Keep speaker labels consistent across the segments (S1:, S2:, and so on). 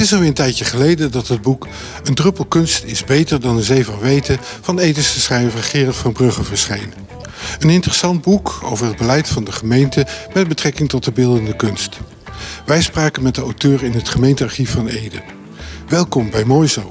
S1: is alweer een tijdje geleden dat het boek Een druppel kunst is beter dan een zee van weten van Edische schrijver Gerard van Brugge verscheen. Een interessant boek over het beleid van de gemeente met betrekking tot de beeldende kunst. Wij spraken met de auteur in het gemeentearchief van Ede. Welkom bij Mooi Zo.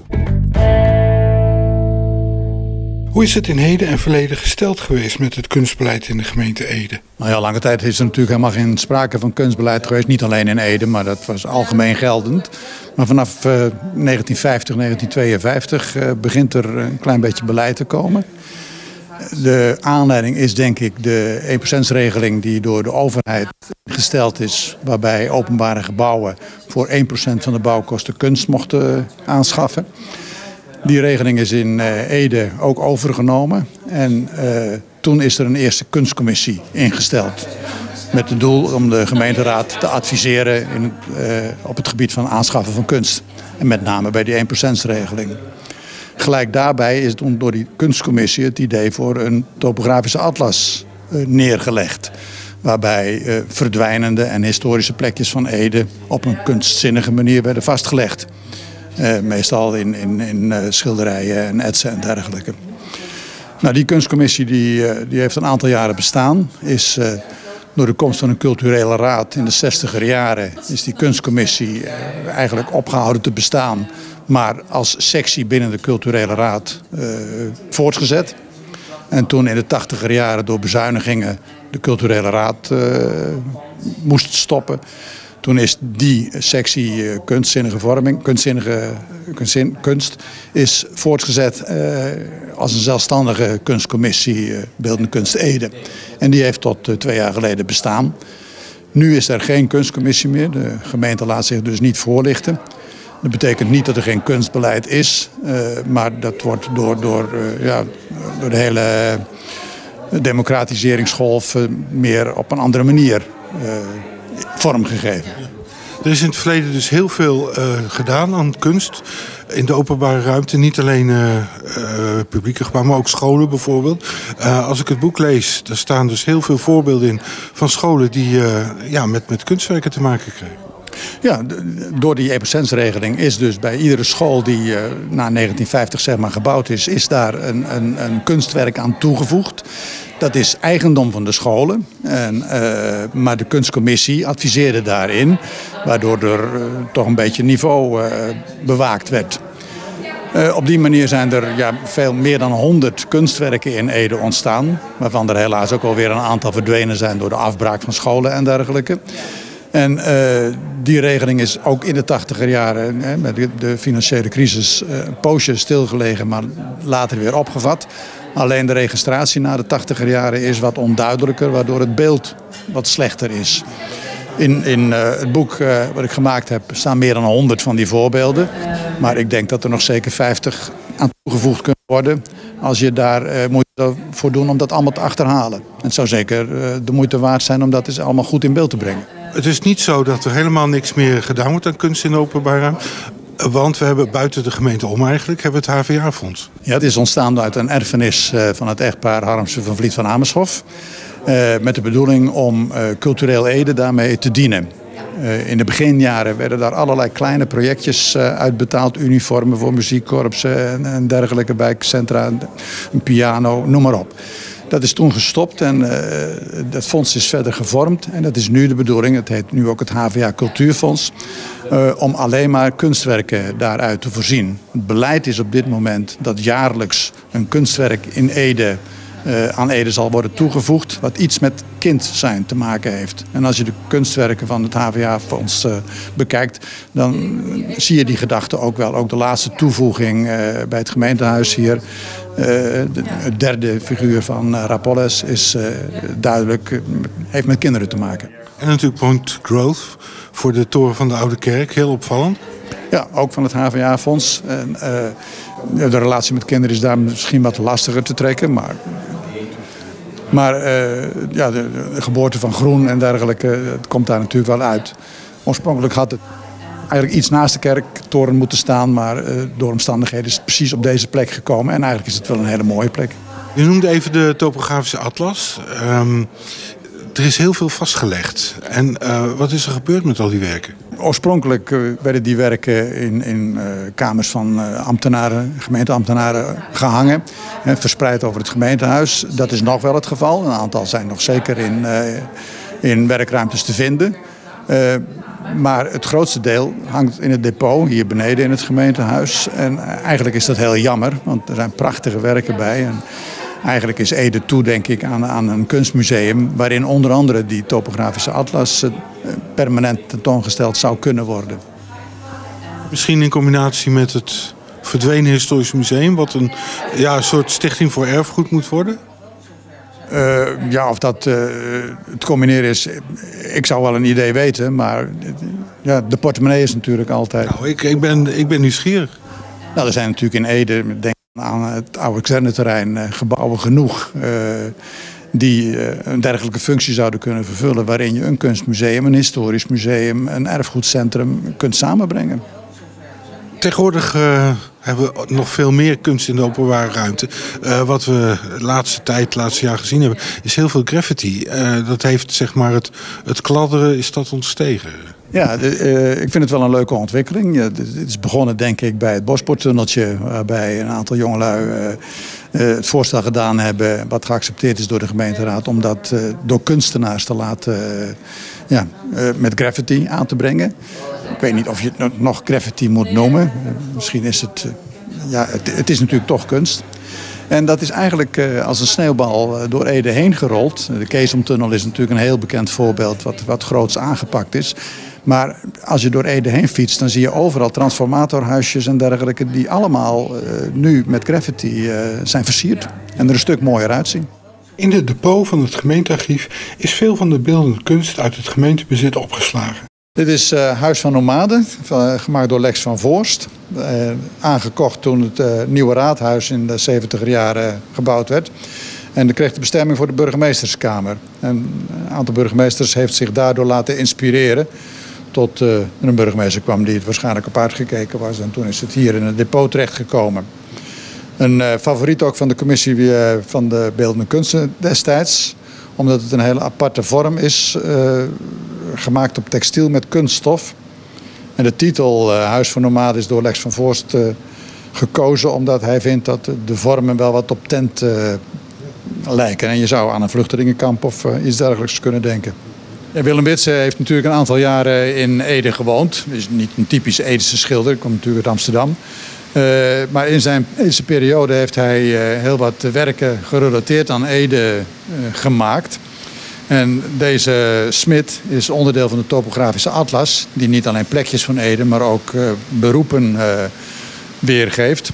S1: Hoe is het in heden en verleden gesteld geweest met het kunstbeleid in de gemeente Ede?
S2: Nou ja, lange tijd is er natuurlijk helemaal geen sprake van kunstbeleid geweest. Niet alleen in Ede, maar dat was algemeen geldend. Maar vanaf 1950, 1952 begint er een klein beetje beleid te komen. De aanleiding is denk ik de 1%-regeling die door de overheid gesteld is. Waarbij openbare gebouwen voor 1% van de bouwkosten kunst mochten aanschaffen. Die regeling is in Ede ook overgenomen. En toen is er een eerste kunstcommissie ingesteld. Met het doel om de gemeenteraad te adviseren op het gebied van aanschaffen van kunst. En met name bij die 1%-regeling. Gelijk daarbij is door die kunstcommissie het idee voor een topografische atlas neergelegd. Waarbij verdwijnende en historische plekjes van Ede op een kunstzinnige manier werden vastgelegd. Meestal in schilderijen en etsen en dergelijke. Nou, die kunstcommissie die heeft een aantal jaren bestaan. Is door de komst van een culturele raad in de 60er jaren is die kunstcommissie eigenlijk opgehouden te bestaan. Maar als sectie binnen de culturele raad voortgezet. En toen in de 80er jaren door bezuinigingen de culturele raad moest stoppen. Toen is die sectie kunstzinnige vorming, kunst is voortgezet als een zelfstandige kunstcommissie Beeldende Kunst Ede. En die heeft tot 2 jaar geleden bestaan. Nu is er geen kunstcommissie meer. De gemeente laat zich dus niet voorlichten. Dat betekent niet dat er geen kunstbeleid is, maar dat wordt door de hele democratiseringsgolf meer op een andere manier vormgegeven.
S1: Er is in het verleden dus heel veel gedaan aan kunst in de openbare ruimte. Niet alleen publieke gebouwen, maar ook scholen bijvoorbeeld. Als ik het boek lees, daar staan dus heel veel voorbeelden in van scholen die met kunstwerken te maken krijgen.
S2: Ja, door die 1%-regeling is dus bij iedere school die na 1950 zeg maar gebouwd is daar een kunstwerk aan toegevoegd. Dat is eigendom van de scholen, maar de kunstcommissie adviseerde daarin, waardoor er toch een beetje niveau bewaakt werd. Op die manier zijn er veel meer dan 100 kunstwerken in Ede ontstaan, waarvan er helaas ook alweer een aantal verdwenen zijn door de afbraak van scholen en dergelijke. En die regeling is ook in de 80er jaren met de financiële crisis een poosje stilgelegen, maar later weer opgevat. Alleen de registratie na de 80er jaren is wat onduidelijker, waardoor het beeld wat slechter is. In het boek wat ik gemaakt heb staan meer dan 100 van die voorbeelden. Maar ik denk dat er nog zeker 50 aan toegevoegd kunnen worden als je daar moeite voor doet om dat allemaal te achterhalen. En het zou zeker de moeite waard zijn om dat eens allemaal goed in beeld te brengen.
S1: Het is niet zo dat er helemaal niks meer gedaan wordt aan kunst in de openbare ruimte. Want we hebben buiten de gemeente om eigenlijk het HVA-fonds.
S2: Ja, het is ontstaan uit een erfenis van het echtpaar Harmsen van Vliet van Amershof. Met de bedoeling om cultureel Ede daarmee te dienen. In de beginjaren werden daar allerlei kleine projectjes uitbetaald. Uniformen voor muziekkorpsen en dergelijke wijkcentra. Een piano, noem maar op. Dat is toen gestopt en dat fonds is verder gevormd. En dat is nu de bedoeling, het heet nu ook het HVA Cultuurfonds, om alleen maar kunstwerken daaruit te voorzien. Het beleid is op dit moment dat jaarlijks een kunstwerk in Ede aan Ede zal worden toegevoegd, wat iets met kind zijn te maken heeft. En als je de kunstwerken van het HVA-fonds bekijkt, dan zie je die gedachte ook wel. Ook de laatste toevoeging bij het gemeentehuis hier. De derde figuur van Rapolles is duidelijk, heeft met kinderen te maken.
S1: En natuurlijk Point Growth voor de toren van de Oude Kerk, heel opvallend.
S2: Ja, ook van het HVA-fonds. De relatie met kinderen is daar misschien wat lastiger te trekken, maar de geboorte van groen en dergelijke, het komt daar natuurlijk wel uit. Oorspronkelijk had het eigenlijk iets naast de kerktoren moeten staan, maar door omstandigheden is het precies op deze plek gekomen. En eigenlijk is het wel een hele mooie plek.
S1: Je noemde even de topografische atlas. Er is heel veel vastgelegd. En wat is er gebeurd met al die werken?
S2: Oorspronkelijk werden die werken in kamers van gemeenteambtenaren gehangen. Verspreid over het gemeentehuis. Dat is nog wel het geval. Een aantal zijn nog zeker in werkruimtes te vinden. Maar het grootste deel hangt in het depot, hier beneden in het gemeentehuis. En eigenlijk is dat heel jammer, want er zijn prachtige werken bij. En eigenlijk is Ede toe, denk ik, aan een kunstmuseum waarin onder andere die topografische atlas permanent tentoongesteld zou kunnen worden.
S1: Misschien in combinatie met het verdwenen historisch museum, wat een soort stichting voor erfgoed moet worden?
S2: Of dat het combineren is, ik zou wel een idee weten, maar de portemonnee is natuurlijk altijd.
S1: Nou, ik ben nieuwsgierig.
S2: Nou, er zijn natuurlijk in Ede, denk aan het oude kazerneterrein, gebouwen genoeg die een dergelijke functie zouden kunnen vervullen, waarin je een kunstmuseum, een historisch museum, een erfgoedcentrum kunt samenbrengen.
S1: Tegenwoordig hebben we nog veel meer kunst in de openbare ruimte. Wat we de laatste jaar gezien hebben, is heel veel graffiti. Dat heeft, zeg maar, het kladderen is dat ontstegen.
S2: Ja, ik vind het wel een leuke ontwikkeling. Het is begonnen, denk ik, bij het Bospoorttunneltje, waarbij een aantal jongelui het voorstel gedaan hebben, wat geaccepteerd is door de gemeenteraad, om dat door kunstenaars te laten met graffiti aan te brengen. Ik weet niet of je het nog graffiti moet noemen. Misschien is het het is natuurlijk toch kunst. En dat is eigenlijk als een sneeuwbal door Ede heen gerold. De Keesomtunnel is natuurlijk een heel bekend voorbeeld wat groots aangepakt is. Maar als je door Ede heen fietst, dan zie je overal transformatorhuisjes en dergelijke die allemaal nu met graffiti zijn versierd en er een stuk mooier uitzien.
S1: In het depot van het gemeentearchief is veel van de beeldende kunst uit het gemeentebezit opgeslagen.
S2: Dit is Huis van Nomaden, gemaakt door Lex van Voorst. Aangekocht toen het nieuwe raadhuis in de 70er jaren gebouwd werd. En dat kreeg de bestemming voor de burgemeesterskamer. En een aantal burgemeesters heeft zich daardoor laten inspireren. Tot een burgemeester kwam die het waarschijnlijk op uitgekeken was. En toen is het hier in het depot terechtgekomen. Een favoriet ook van de commissie van de beeldende kunsten destijds. Omdat het een hele aparte vorm is, gemaakt op textiel met kunststof. En de titel Huis van Nomaden is door Lex van Voorst gekozen, omdat hij vindt dat de vormen wel wat op tent lijken. En je zou aan een vluchtelingenkamp of iets dergelijks kunnen denken. Ja, Willem Witse heeft natuurlijk een aantal jaren in Ede gewoond. Hij is niet een typisch Edese schilder, hij komt natuurlijk uit Amsterdam. Maar in zijn Edese periode heeft hij heel wat werken gerelateerd aan Ede gemaakt. En deze smid is onderdeel van de topografische atlas, die niet alleen plekjes van Ede, maar ook beroepen weergeeft.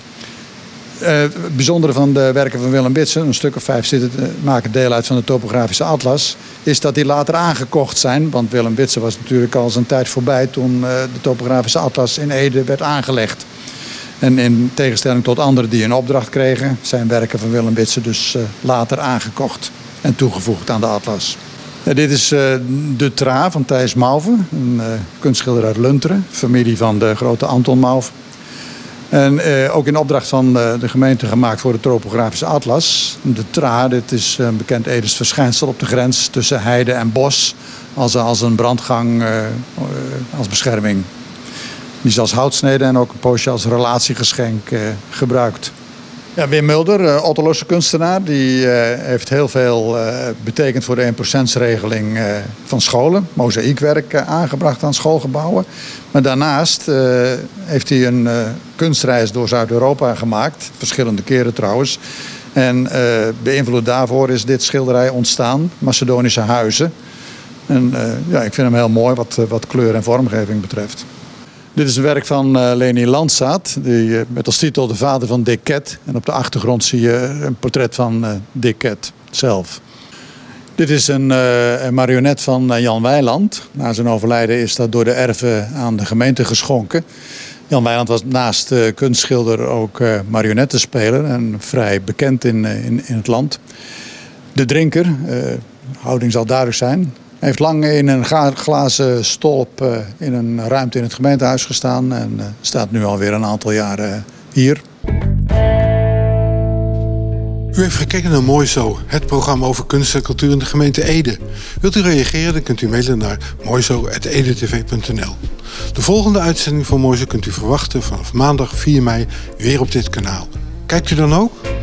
S2: Het bijzondere van de werken van Willem Witse, een stuk of 5 maken deel uit van de topografische atlas, is dat die later aangekocht zijn. Want Willem Witse was natuurlijk al zijn tijd voorbij toen de topografische atlas in Ede werd aangelegd. En in tegenstelling tot anderen die een opdracht kregen, zijn werken van Willem Witse dus later aangekocht en toegevoegd aan de atlas. Dit is De Tra van Thijs Mauve, een kunstschilder uit Lunteren, familie van de grote Anton Mauve. En ook in opdracht van de gemeente gemaakt voor de topografische atlas. De Tra, dit is een bekend Edens verschijnsel op de grens tussen heide en bos, als een brandgang als bescherming. Die is als houtsnede en ook een poosje als relatiegeschenk gebruikt. Ja, Wim Mulder, Otterlose kunstenaar, die heeft heel veel betekend voor de 1%-regeling van scholen. Mozaïekwerk aangebracht aan schoolgebouwen. Maar daarnaast heeft hij een kunstreis door Zuid-Europa gemaakt. Verschillende keren trouwens. En beïnvloed daarvoor is dit schilderij ontstaan, Macedonische huizen. En ik vind hem heel mooi wat kleur en vormgeving betreft. Dit is een werk van Leni Landzaat, met als titel De Vader van Dick Ket. En op de achtergrond zie je een portret van Dick Ket zelf. Dit is een marionet van Jan Weiland. Na zijn overlijden is dat door de erven aan de gemeente geschonken. Jan Weiland was naast kunstschilder ook marionettenspeler en vrij bekend in het land. De Drinker, houding zal duidelijk zijn. Hij heeft lang in een glazen stolp in een ruimte in het gemeentehuis gestaan en staat nu alweer een aantal jaren hier.
S1: U heeft gekeken naar Mooi Zo, het programma over kunst en cultuur in de gemeente Ede. Wilt u reageren, dan kunt u mailen naar mooizo@edetv.nl. De volgende uitzending van Moorze kunt u verwachten vanaf maandag 4 mei weer op dit kanaal. Kijkt u dan ook?